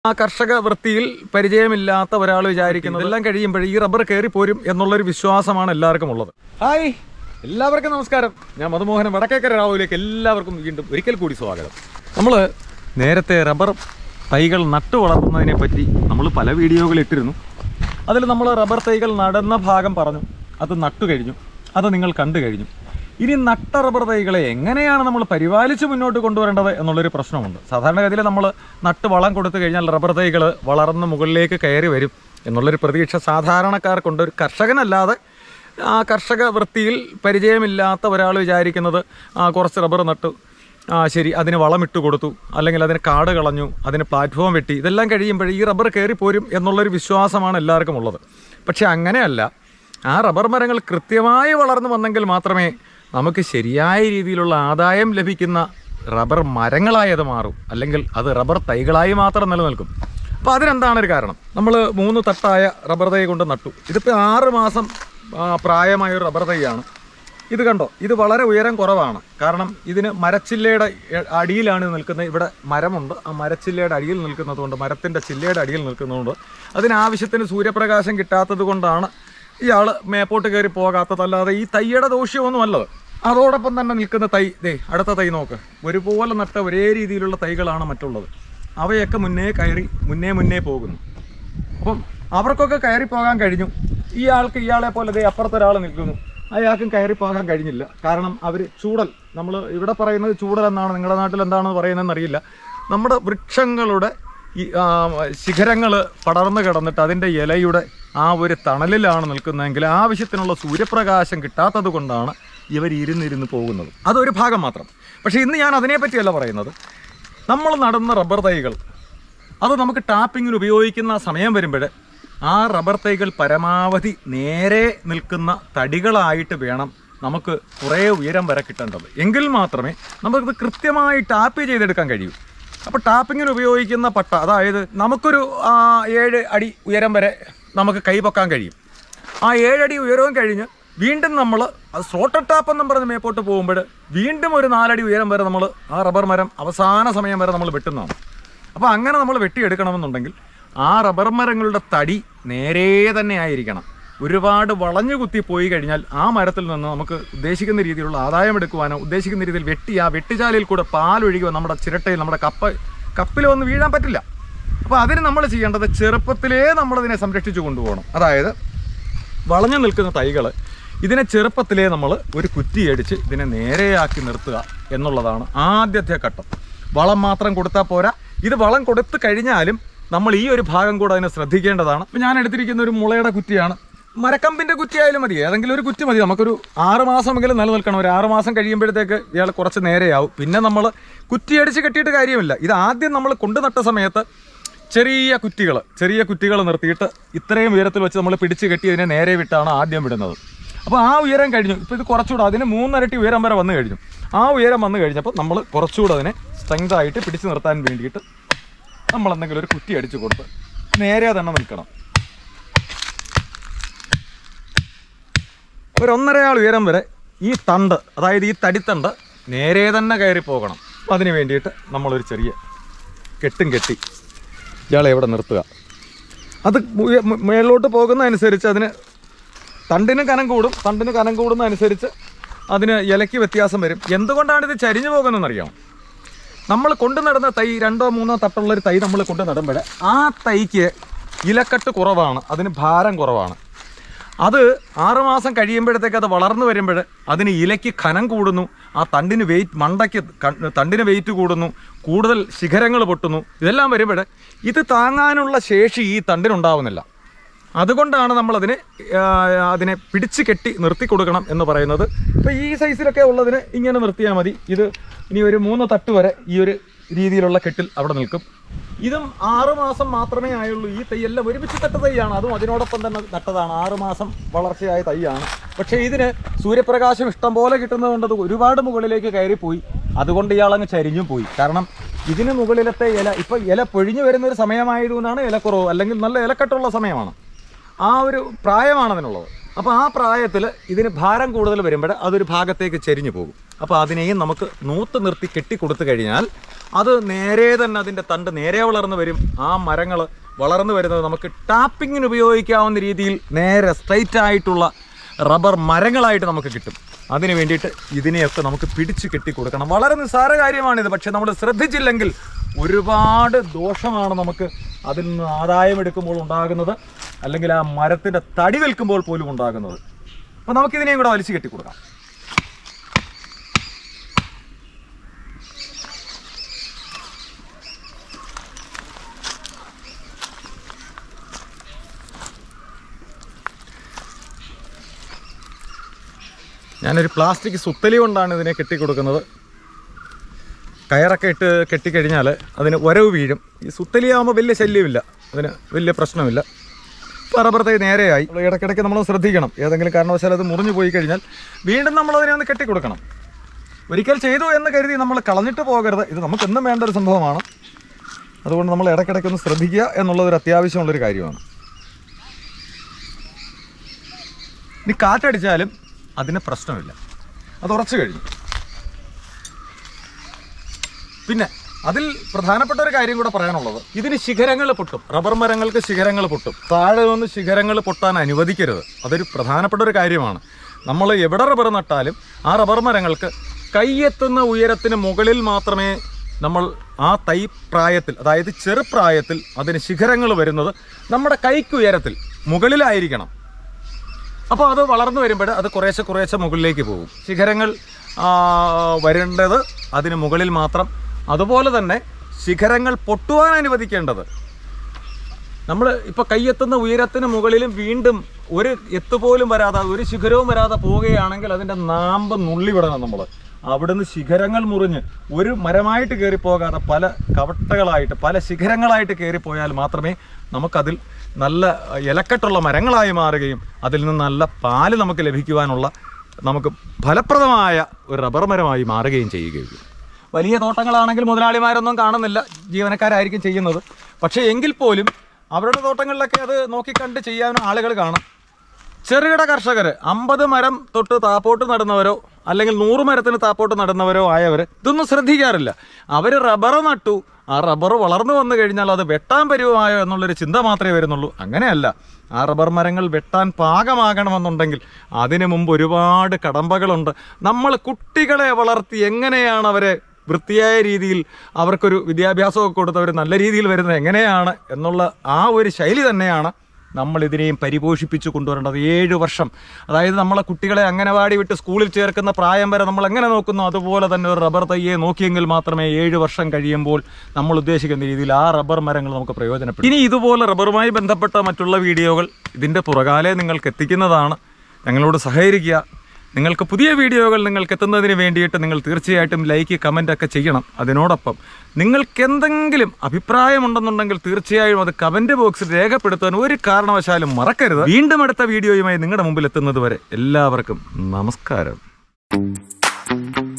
ആ കർഷക വൃത്തിയിൽ പരിചയമില്ലാത്ത ഒരാൾ വിചാരിക്കുന്നത് എല്ലാം കഴിയുമ്പോൾ ഈ റബ്ബർ കയറി പോരും എന്നുള്ളൊരു വിശ്വാസമാണ് എല്ലാവർക്കും ഉള്ളത്. ഹായ്, എല്ലാവർക്കും നമസ്കാരം. ഞാൻ മധുമോഹൻ, വടക്കേക്കര രാവിലേക്ക് എല്ലാവർക്കും വീണ്ടും ഒരിക്കൽ കൂടി സ്വാഗതം. നമ്മൾ നേരത്തെ റബ്ബർ തൈകൾ നട്ടു വളർത്തുന്നതിനെ പറ്റി നമ്മൾ പല വീഡിയോകൾ ഇട്ടിരുന്നു. അതിൽ നമ്മൾ റബ്ബർ തൈകൾ നടുന്ന ഭാഗം പറഞ്ഞു, അത് നട്ടു കഴിഞ്ഞു, അത് നിങ്ങൾ കണ്ടു കഴിഞ്ഞു. ഇനി നട്ട റബ്ബർ തൈകളെ എങ്ങനെയാണ് നമ്മൾ പരിപാലിച്ച് മുന്നോട്ട് കൊണ്ടുവരേണ്ടത് എന്നുള്ളൊരു പ്രശ്നമുണ്ട്. സാധാരണഗതിയിൽ നമ്മൾ നട്ട് വളം കൊടുത്തു കഴിഞ്ഞാൽ റബ്ബർ തൈകൾ വളർന്ന് മുകളിലേക്ക് കയറി വരും എന്നുള്ളൊരു പ്രതീക്ഷ സാധാരണക്കാർക്കുണ്ട്. ഒരു കർഷകനല്ലാതെ ആ കർഷക വൃത്തിയിൽ പരിചയമില്ലാത്ത ഒരാൾ വിചാരിക്കുന്നത് കുറച്ച് റബ്ബർ നട്ടു, ശരി, അതിന് വളമിട്ട് കൊടുത്തു, അല്ലെങ്കിൽ അതിന് കാട് കളഞ്ഞു, അതിന് പ്ലാറ്റ്ഫോം വെട്ടി, ഇതെല്ലാം കഴിയുമ്പോൾ ഈ റബ്ബർ കയറി പോരും എന്നുള്ളൊരു വിശ്വാസമാണ് എല്ലാവർക്കും ഉള്ളത്. പക്ഷെ അങ്ങനെയല്ല. ആ റബ്ബർ മരങ്ങൾ കൃത്യമായി വളർന്നു വന്നെങ്കിൽ മാത്രമേ നമുക്ക് ശരിയായ രീതിയിലുള്ള ആദായം ലഭിക്കുന്ന റബ്ബർ മരങ്ങളായി അത് മാറും, അല്ലെങ്കിൽ അത് റബ്ബർ തൈകളായി മാത്രം നിലനിൽക്കും. അപ്പോൾ അതിനെന്താണ് ഒരു കാരണം? നമ്മൾ 3 തട്ടായ റബ്ബർ തൈ കൊണ്ട് നട്ടു. ഇതിപ്പോൾ 6 മാസം പ്രായമായ ഒരു റബ്ബർ തൈയാണ്. ഇത് കണ്ടോ, ഇത് വളരെ ഉയരം കുറവാണ്. കാരണം ഇതിന് മരച്ചില്ലയുടെ അടിയിലാണ് നിൽക്കുന്നത്. ഇവിടെ മരമുണ്ട്, ആ മരച്ചില്ലയുടെ അടിയിൽ നിൽക്കുന്നതുകൊണ്ട്, മരത്തിൻ്റെ ചില്ലയുടെ അടിയിൽ നിൽക്കുന്നതുകൊണ്ട് അതിനാവശ്യത്തിന് സൂര്യപ്രകാശം കിട്ടാത്തത് കൊണ്ടാണ് ഇയാൾ മേപ്പോട്ട് കയറി പോകാത്തതല്ലാതെ ഈ തൈയുടെ ദോഷമൊന്നും അല്ലത്. അതോടൊപ്പം തന്നെ നിൽക്കുന്ന തൈ, അടുത്ത തൈ നോക്ക്, ഒരുപോലെ നട്ട ഒരേ രീതിയിലുള്ള തൈകളാണ് മറ്റുള്ളത്. അവയൊക്കെ മുന്നേ കയറി മുന്നേ പോകുന്നു. അപ്പം അവർക്കൊക്കെ കയറി പോകാൻ കഴിഞ്ഞു. ഇയാളെ പോലെ അപ്പുറത്തൊരാൾ നിൽക്കുന്നു, അയാൾക്കും കയറി പോകാൻ കഴിഞ്ഞില്ല. കാരണം അവർ ചൂടൽ, നമ്മൾ ഇവിടെ പറയുന്നത് ചൂടൽ എന്നാണ്, നിങ്ങളുടെ നാട്ടിൽ എന്താണെന്ന് പറയുന്നതെന്ന് അറിയില്ല. നമ്മുടെ വൃക്ഷങ്ങളുടെ ഈ ശിഖരങ്ങൾ പടർന്നു കിടന്നിട്ട് അതിൻ്റെ ഇലയുടെ ആ ഒരു തണലിലാണ് നിൽക്കുന്നതെങ്കിൽ ആവശ്യത്തിനുള്ള സൂര്യപ്രകാശം കിട്ടാത്തത് കൊണ്ടാണ് ഇവർ ഇരുന്നിരുന്ന് പോകുന്നത്. അതൊരു ഭാഗം മാത്രം. പക്ഷേ ഇന്ന് ഞാൻ അതിനെപ്പറ്റിയല്ല പറയുന്നത്. നമ്മൾ നടുന്ന റബ്ബർ തൈകൾ അത് നമുക്ക് ടാപ്പിങ്ങിന് ഉപയോഗിക്കുന്ന സമയം വരുമ്പോൾ ആ റബ്ബർ തൈകൾ പരമാവധി നേരെ നിൽക്കുന്ന തടികളായിട്ട് വേണം നമുക്ക് കുറേ ഉയരം വരെ കിട്ടേണ്ടത്. എങ്കിൽ മാത്രമേ നമുക്കത് കൃത്യമായി ടാപ്പ് ചെയ്തെടുക്കാൻ കഴിയൂ. അപ്പോൾ ടാപ്പിങ്ങിന് ഉപയോഗിക്കുന്ന പട്ട, അതായത് നമുക്കൊരു 7 അടി ഉയരം വരെ നമുക്ക് കൈപൊക്കാൻ കഴിയും. ആ 7 അടി ഉയരവും കഴിഞ്ഞ് വീണ്ടും നമ്മൾ സ്ലോട്ടർ ടാപ്പ് എന്നും പറഞ്ഞ് മേപ്പോട്ട് പോകുമ്പോൾ വീണ്ടും ഒരു 4 അടി ഉയരം വരെ നമ്മൾ ആ റബ്ബർ മരം അവസാന സമയം വരെ നമ്മൾ വെട്ടുന്നതാണ്. അപ്പോൾ അങ്ങനെ നമ്മൾ വെട്ടിയെടുക്കണമെന്നുണ്ടെങ്കിൽ ആ റബ്ബർ മരങ്ങളുടെ തടി നേരെ തന്നെ ആയിരിക്കണം. ഒരുപാട് വളഞ്ഞു കുത്തി പോയി കഴിഞ്ഞാൽ ആ മരത്തിൽ നിന്ന് നമുക്ക് ഉദ്ദേശിക്കുന്ന രീതിയിലുള്ള ആദായം എടുക്കുവാനോ ഉദ്ദേശിക്കുന്ന രീതിയിൽ ആ വെട്ടിച്ചാലിൽ കൂടെ പാലൊഴുകുക നമ്മുടെ ചിരട്ടയിൽ, നമ്മുടെ കപ്പിലൊന്നും വീഴാൻ പറ്റില്ല. അപ്പോൾ അതിന് നമ്മൾ ചെയ്യേണ്ടത് ചെറുപ്പത്തിലേ നമ്മളതിനെ സംരക്ഷിച്ചു കൊണ്ടുപോകണം. അതായത് വളഞ്ഞു നിൽക്കുന്ന തൈകൾ ഇതിനെ ചെറുപ്പത്തിലേ നമ്മൾ ഒരു കുറ്റിയടിച്ച് ഇതിനെ നേരെയാക്കി നിർത്തുക എന്നുള്ളതാണ് ആദ്യത്തെ ഘട്ടം. വളം മാത്രം കൊടുത്താൽ പോരാ, ഇത് വളം കൊടുത്തു കഴിഞ്ഞാലും നമ്മൾ ഈ ഒരു ഭാഗം കൂടെ അതിനെ ശ്രദ്ധിക്കേണ്ടതാണ്. ഇപ്പം ഞാൻ എടുത്തിരിക്കുന്ന ഒരു മുളയുടെ കുറ്റിയാണ്. മരക്കമ്പിൻ്റെ കുറ്റിയായാലും മതി, ഏതെങ്കിലും ഒരു കുറ്റി മതി. നമുക്കൊരു 6 മാസമെങ്കിലും നിലനിൽക്കണം. ഒരു 6 മാസം കഴിയുമ്പോഴത്തേക്ക് ഇയാൾ കുറച്ച് നേരെയാവും. പിന്നെ നമ്മൾ കുറ്റിയടിച്ച് കെട്ടിയിട്ട് കാര്യമില്ല. ഇത് ആദ്യം നമ്മൾ കൊണ്ടു നട്ട സമയത്ത് ചെറിയ കുറ്റികൾ നിർത്തിയിട്ട് ഇത്രയും ഉയരത്തിൽ വെച്ച് നമ്മൾ പിടിച്ച് കെട്ടി ഇതിനെ നേരെ വിട്ടാണ് ആദ്യം വിടുന്നത്. അപ്പോൾ ആ ഉയരം കഴിഞ്ഞു. ഇപ്പോൾ ഇത് കുറച്ചുകൂടെ, അതിന് 3 ഇരട്ടി ഉയരം വരെ വന്നു കഴിഞ്ഞു. ആ ഉയരം വന്നു കഴിഞ്ഞപ്പോൾ നമ്മൾ കുറച്ചുകൂടെ അതിനെ സ്ട്രെങ്തായിട്ട് പിടിച്ച് നിർത്താൻ വേണ്ടിയിട്ട് നമ്മൾ എന്തെങ്കിലും ഒരു കുറ്റി അടിച്ച് കൊടുത്ത് നേരെ തന്നെ നിൽക്കണം. ഒരു 1.5 ഉയരം വരെ ഈ തണ്ട്, അതായത് ഈ തടിത്തണ്ട് നേരെ തന്നെ കയറി പോകണം. അപ്പോൾ അതിന് വേണ്ടിയിട്ട് നമ്മളൊരു ചെറിയ കെട്ടി ഇയാളെ എവിടെ നിർത്തുക. അത് മേളിലോട്ട് പോകുന്നതനുസരിച്ച് അതിന് തണ്ടിന് കനം കൂടുന്നതനുസരിച്ച് അതിന് ഇലയ്ക്ക് വ്യത്യാസം വരും. എന്തുകൊണ്ടാണ് ഇത് ചരിഞ്ഞു പോകുന്നതെന്നറിയാമോ? നമ്മൾ കൊണ്ടു നടുന്ന തൈ 2 or 3 തട്ടുള്ളൊരു തൈ നമ്മൾ കൊണ്ടു നടുമ്പോൾ ആ തൈക്ക് ഇലക്കെട്ട് കുറവാണ്, അതിന് ഭാരം കുറവാണ്. അത് 6 മാസം കഴിയുമ്പോഴത്തേക്ക് അത് വളർന്നു വരുമ്പോൾ അതിന് ഇലയ്ക്ക് കനം കൂടുന്നു, ആ തണ്ടിന് തണ്ടിന് വെയിറ്റ് കൂടുന്നു, കൂടുതൽ ശിഖരങ്ങൾ പൊട്ടുന്നു. ഇതെല്ലാം വരുമ്പോൾ ഇത് താങ്ങാനുള്ള ശേഷി ഈ തണ്ടിനുണ്ടാവുന്നില്ല. അതുകൊണ്ടാണ് അതിനെ പിടിച്ച് കെട്ടി നിർത്തി കൊടുക്കണം എന്ന് പറയുന്നത്. ഇപ്പോൾ ഈ സൈസിലൊക്കെ ഉള്ളതിന് ഇങ്ങനെ നിർത്തിയാൽ മതി. ഇത് ഇനി ഒരു 3 തട്ട് വരെ ഈ ഒരു രീതിയിലുള്ള കെട്ടിൽ അവിടെ നിൽക്കും. ഇതും 6 മാസം മാത്രമേ ആയുള്ളൂ. ഈ തൈയെല്ലാം ഒരുമിച്ച് നട്ട തൈയാണ്, അതും അതിനോടൊപ്പം തന്നെ നട്ടതാണ്. 6 മാസം വളർച്ചയായ തൈയാണ്. പക്ഷേ ഇതിന് സൂര്യപ്രകാശം ഇഷ്ടം പോലെ കിട്ടുന്നതുകൊണ്ട് അത് ഒരുപാട് മുകളിലേക്ക് കയറിപ്പോയി. അതുകൊണ്ട് ഇയാളങ്ങ് ചരിഞ്ഞും പോയി. കാരണം ഇതിന് മുകളിലത്തെ ഇല, ഇപ്പോൾ ഇല പൊഴിഞ്ഞു വരുന്നൊരു സമയമായതുകൊണ്ടാണ് ഇലക്കുറവ്, അല്ലെങ്കിൽ നല്ല ഇലക്കെട്ടുള്ള സമയമാണ്. ആ ഒരു പ്രായമാണ് അതിനുള്ളത്. അപ്പോൾ ആ പ്രായത്തിൽ ഇതിന് ഭാരം കൂടുതൽ വരുമ്പോൾ അതൊരു ഭാഗത്തേക്ക് ചെരിഞ്ഞു പോകും. അപ്പോൾ അതിനെയും നമുക്ക് നൂത്ത് നിർത്തി കെട്ടിക്കൊടുത്തു കഴിഞ്ഞാൽ അത് നേരെ തന്നെ അതിൻ്റെ തണ്ട് നേരെ വളർന്നു വരും. ആ മരങ്ങൾ വളർന്നു വരുന്നത് നമുക്ക് ടാപ്പിങ്ങിന് ഉപയോഗിക്കാവുന്ന രീതിയിൽ നേരെ സ്ട്രൈറ്റ് ആയിട്ടുള്ള റബ്ബർ മരങ്ങളായിട്ട് നമുക്ക് കിട്ടും. അതിന് വേണ്ടിയിട്ട് ഇതിനെയൊക്കെ നമുക്ക് പിടിച്ച് കെട്ടിക്കൊടുക്കണം. വളരെ നിസ്സാര കാര്യമാണിത്. പക്ഷെ നമ്മൾ ശ്രദ്ധിച്ചില്ലെങ്കിൽ ഒരുപാട് ദോഷമാണ് നമുക്ക് അതിൽ നിന്ന് ആദായം എടുക്കുമ്പോൾ ഉണ്ടാകുന്നത്, അല്ലെങ്കിൽ ആ മരത്തിൻ്റെ തടി നിൽക്കുമ്പോൾ പോലും ഉണ്ടാകുന്നത്. അപ്പോൾ നമുക്കിതിനെയും കൂടെ വലിച്ചു കെട്ടിക്കൊടുക്കാം. ഞാനൊരു പ്ലാസ്റ്റിക് സുത്തലി കൊണ്ടാണ് ഇതിനെ കെട്ടിക്കൊടുക്കുന്നത്. കയറൊക്കെ ഇട്ട് കെട്ടിക്കഴിഞ്ഞാൽ അതിന് ഉരവ് വീഴും. ഈ സുത്തലിയാകുമ്പോൾ വലിയ ശല്യമില്ല, അതിന് വലിയ പ്രശ്നമില്ല. പറപ്പുറത്തെ നേരെയായി. ഇടയ്ക്കിടയ്ക്ക് നമ്മൾ ശ്രദ്ധിക്കണം. ഏതെങ്കിലും കാരണവശാൽ അത് മുറിഞ്ഞു പോയി കഴിഞ്ഞാൽ വീണ്ടും നമ്മളതിനെ ഒന്ന് കെട്ടിക്കൊടുക്കണം. ഒരിക്കൽ ചെയ്തു എന്ന് കരുതി നമ്മൾ കളഞ്ഞിട്ട് പോകരുത്. ഇത് നമുക്കെന്നും വേണ്ട ഒരു സംഭവമാണ്. അതുകൊണ്ട് നമ്മൾ ഇടയ്ക്കിടയ്ക്കൊന്ന് ശ്രദ്ധിക്കുക എന്നുള്ളതൊരു അത്യാവശ്യമുള്ളൊരു കാര്യമാണ്. ഇനി കാറ്റടിച്ചാലും അതിന് പ്രശ്നമില്ല, അത് ഉറച്ചു കഴിഞ്ഞു. പിന്നെ അതിൽ പ്രധാനപ്പെട്ട ഒരു കാര്യം കൂടെ പറയാനുള്ളത്, ഇതിന് ശിഖരങ്ങൾ പൊട്ടും. റബ്ബർ മരങ്ങൾക്ക് ശിഖരങ്ങൾ പൊട്ടും. താഴെ നിന്ന് ശിഖരങ്ങൾ പൊട്ടാൻ അനുവദിക്കരുത്. അതൊരു പ്രധാനപ്പെട്ട ഒരു കാര്യമാണ്. നമ്മൾ എവിടെ റബ്ബർ നട്ടാലും ആ റബ്ബർ മരങ്ങൾക്ക് കൈയെത്തുന്ന ഉയരത്തിന് മുകളിൽ മാത്രമേ നമ്മൾ ആ തൈ പ്രായത്തിൽ, അതായത് ചെറുപ്രായത്തിൽ അതിന് ശിഖരങ്ങൾ വരുന്നത് നമ്മുടെ കൈക്കുയരത്തിൽ മുകളിലായിരിക്കണം. അപ്പോൾ അത് വളർന്നു വരുമ്പോൾ അത് കുറേശ്ശെ മുകളിലേക്ക് പോകും. ശിഖരങ്ങൾ വരേണ്ടത് അതിന് മുകളിൽ മാത്രം. അതുപോലെ തന്നെ ശിഖരങ്ങൾ പൊട്ടുവാൻ അനുവദിക്കേണ്ടത്, നമ്മൾ ഇപ്പോൾ കൈയെത്തുന്ന ഉയരത്തിന് മുകളിലും വീണ്ടും ഒരു എത്തുപോലും വരാതെ, ഒരു ശിഖരവും വരാതെ പോവുകയാണെങ്കിൽ അതിൻ്റെ നാമ്പ് നുള്ളിവിടണം. നമ്മൾ അവിടുന്ന് ശിഖരങ്ങൾ മുറിഞ്ഞ് ഒരു മരമായിട്ട് കയറിപ്പോകാതെ പല കവട്ടകളായിട്ട് പല ശിഖരങ്ങളായിട്ട് കയറിപ്പോയാൽ മാത്രമേ നമുക്കതിൽ നല്ല ഇലക്കെട്ടുള്ള മരങ്ങളായി മാറുകയും അതിൽ നിന്ന് നല്ല പാല് നമുക്ക് ലഭിക്കുവാനുള്ള നമുക്ക് ഫലപ്രദമായ ഒരു റബ്ബർ മരമായി മാറുകയും ചെയ്യുകയുള്ളൂ. വലിയ തോട്ടങ്ങളാണെങ്കിൽ മുതലാളിമാരൊന്നും കാണുന്നില്ല, ജീവനക്കാരായിരിക്കും ചെയ്യുന്നത്. പക്ഷേ എങ്കിൽ പോലും അവരുടെ തോട്ടങ്ങളിലൊക്കെ അത് നോക്കിക്കണ്ട് ചെയ്യാൻ ആളുകൾ കാണും. ചെറുകിട കർഷകർ 50 മരം തൊട്ട് താപ്പോട്ട് നടുന്നവരോ അല്ലെങ്കിൽ 100 മരത്തിന് താപ്പോട്ട് നടുന്നവരോ ആയവർ ഇതൊന്നും ശ്രദ്ധിക്കാറില്ല. അവർ റബ്ബർ നട്ടു, ആ റബ്ബർ വളർന്നു വന്നു കഴിഞ്ഞാൽ അത് വെട്ടാൻ പരുവമായോ എന്നുള്ളൊരു ചിന്ത മാത്രമേ വരുന്നുള്ളൂ. അങ്ങനെയല്ല. ആ റബ്ബർ മരങ്ങൾ വെട്ടാൻ പാകമാകണമെന്നുണ്ടെങ്കിൽ അതിനു മുമ്പ് ഒരുപാട് കടമ്പകളുണ്ട്. നമ്മൾ കുട്ടികളെ വളർത്തി എങ്ങനെയാണ് അവരെ വൃത്തിയായ രീതിയിൽ അവർക്കൊരു വിദ്യാഭ്യാസമൊക്കെ കൊടുത്ത് അവർ നല്ല രീതിയിൽ വരുന്നത് എങ്ങനെയാണ് എന്നുള്ള ആ ഒരു ശൈലി തന്നെയാണ് നമ്മളിതിനെയും പരിപോഷിപ്പിച്ച് കൊണ്ടുവരേണ്ടത്. 7 വർഷം, അതായത് നമ്മളെ കുട്ടികളെ അംഗനവാടി വിട്ട് സ്കൂളിൽ ചേർക്കുന്ന പ്രായം വരെ നമ്മൾ എങ്ങനെ നോക്കുന്നു അതുപോലെ തന്നെ ഒരു റബ്ബർ തയ്യെ നോക്കിയെങ്കിൽ മാത്രമേ 7 വർഷം കഴിയുമ്പോൾ നമ്മൾ ഉദ്ദേശിക്കുന്ന രീതിയിൽ ആ റബ്ബർ മരങ്ങൾ നമുക്ക് പ്രയോജനപ്പെടും. ഇനി ഇതുപോലെ റബ്ബറുമായി ബന്ധപ്പെട്ട മറ്റുള്ള വീഡിയോകൾ ഇതിൻ്റെ പുറകാലെ നിങ്ങൾക്ക് എത്തിക്കുന്നതാണ്. ഞങ്ങളോട് സഹകരിക്കുക. നിങ്ങൾക്ക് പുതിയ വീഡിയോകൾ നിങ്ങൾക്ക് എത്തുന്നതിന് വേണ്ടിയിട്ട് നിങ്ങൾ തീർച്ചയായിട്ടും ലൈക്ക്, കമൻ്റ് ഒക്കെ ചെയ്യണം. അതിനോടൊപ്പം നിങ്ങൾക്ക് എന്തെങ്കിലും അഭിപ്രായമുണ്ടെന്നുണ്ടെങ്കിൽ തീർച്ചയായും അത് കമൻറ്റ് ബോക്സിൽ രേഖപ്പെടുത്താൻ ഒരു കാരണവശാലും മറക്കരുത്. വീണ്ടും അടുത്ത വീഡിയോയുമായി നിങ്ങളുടെ മുമ്പിൽ എത്തുന്നത് വരെ എല്ലാവർക്കും നമസ്കാരം.